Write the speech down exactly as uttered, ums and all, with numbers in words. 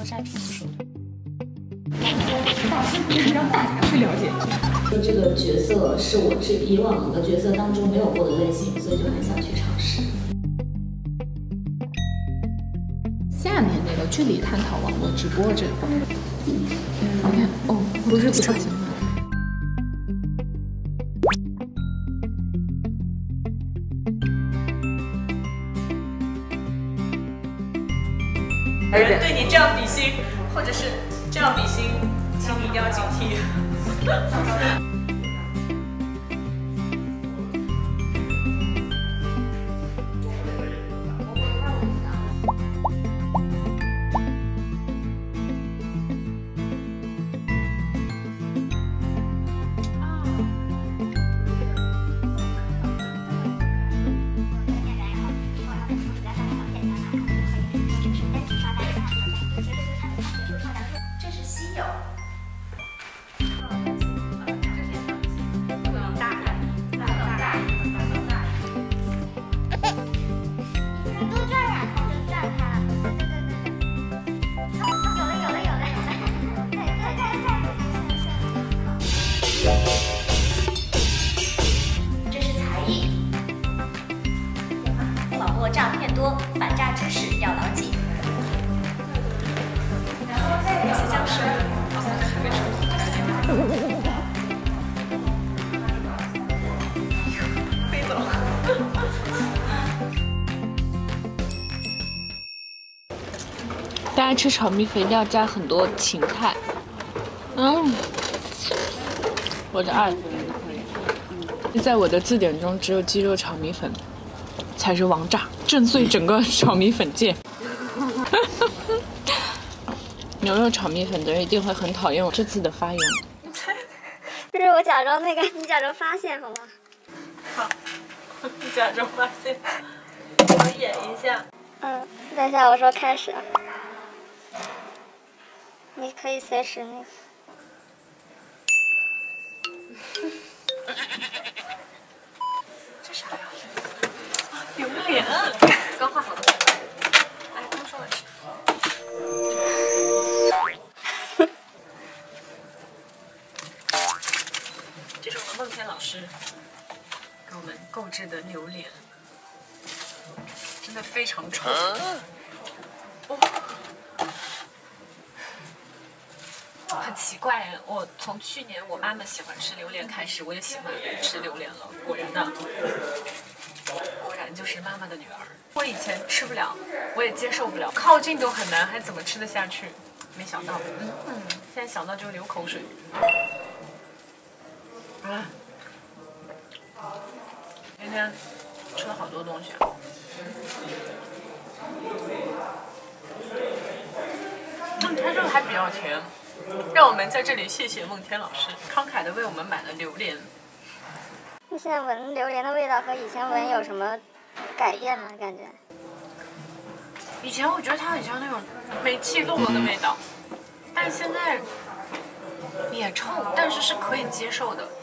诈骗手段。 让大家去了解。 就这个角色是我这以往的角色当中没有过的类型，所以就很想去尝试。 下面那个距离探讨网络直播这块，嗯，你看哦，不是不上新闻。 有人对你这样比心，或者是这样比心，请你一定要警惕。 诈骗多，反诈知识要牢记。即将是飞走了。 大家吃炒米粉一定要加很多芹菜。嗯，我的爱。在我的字典中，只有鸡肉炒米粉才是王炸，震碎整个炒米粉界。牛肉炒米粉的人一定会很讨厌我这次的发言。 不是我假装那个，你假装发现好吗？ 好，你假装发现，我演一下。 嗯，等一下，我说开始。你可以随时那个。 这啥呀？榴莲，刚画好的。哎，刚说完。这是我们梦天老师给我们购置的榴莲，真的非常丑。哦，很奇怪，我从去年我妈妈喜欢吃榴莲开始，我也喜欢吃榴莲了。果然呢，果然就是妈妈的女儿。我以前吃不了，我也接受不了，靠近都很难，还怎么吃得下去？没想到，嗯嗯，现在想到就流口水。嗯，今天吃了好多东西啊。嗯，它这个还比较甜。让我们在这里谢谢梦天老师慷慨的为我们买了榴莲。 你现在闻榴莲的味道和以前闻有什么改变吗？感觉？ 以前我觉得它很像那种煤气漏了的味道，但是现在也臭，但是是可以接受的。